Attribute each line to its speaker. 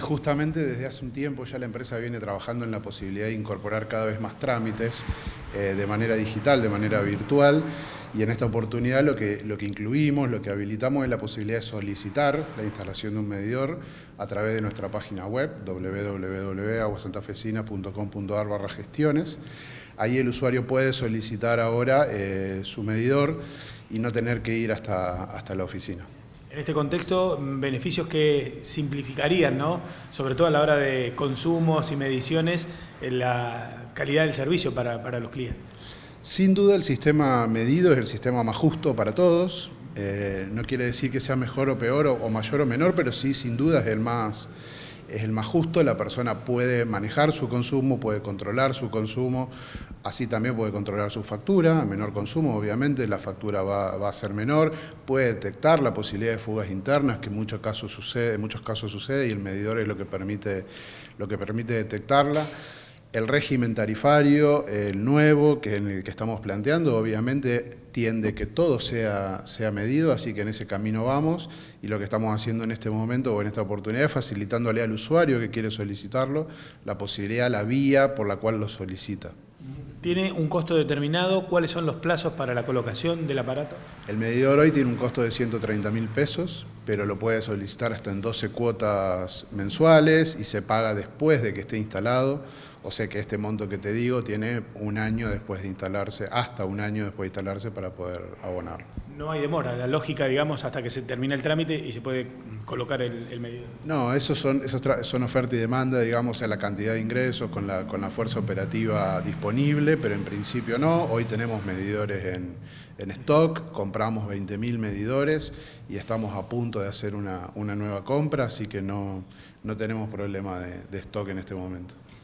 Speaker 1: Justamente desde hace un tiempo ya la empresa viene trabajando en la posibilidad de incorporar cada vez más trámites de manera digital, de manera virtual, y en esta oportunidad lo que incluimos, lo que habilitamos es la posibilidad de solicitar la instalación de un medidor a través de nuestra página web www.aguasantafesina.com.ar/gestiones. Ahí el usuario puede solicitar ahora su medidor y no tener que ir hasta la oficina.
Speaker 2: En este contexto, beneficios que simplificarían, ¿no? Sobre todo a la hora de consumos y mediciones, la calidad del servicio para los clientes.
Speaker 1: Sin duda el sistema medido es el sistema más justo para todos. No quiere decir que sea mejor o peor o mayor o menor, pero sí, sin duda es el más justo. La persona puede manejar su consumo, puede controlar su consumo, así también puede controlar su factura. A menor consumo, obviamente, la factura va a ser menor. Puede detectar la posibilidad de fugas internas, que en muchos casos sucede y el medidor es lo que permite detectarla. El régimen tarifario, el nuevo, en el que estamos planteando, obviamente tiende que todo sea medido, así que en ese camino vamos, y lo que estamos haciendo en este momento o en esta oportunidad es facilitándole al usuario que quiere solicitarlo la posibilidad, la vía por la cual lo solicita.
Speaker 2: ¿Tiene un costo determinado? ¿Cuáles son los plazos para la colocación del aparato?
Speaker 1: El medidor hoy tiene un costo de 130.000 pesos, pero lo puede solicitar hasta en 12 cuotas mensuales y se paga después de que esté instalado. O sea que este monto que te digo tiene un año después de instalarse, hasta un año después de instalarse para poder abonarlo.
Speaker 2: No hay demora, la lógica, digamos, hasta que se termine el trámite y se puede colocar el medidor.
Speaker 1: No, esos son oferta y demanda, digamos, a la cantidad de ingresos con la fuerza operativa disponible, pero en principio no. Hoy tenemos medidores en stock, compramos 20.000 medidores y estamos a punto de hacer una nueva compra, así que no tenemos problema de stock en este momento.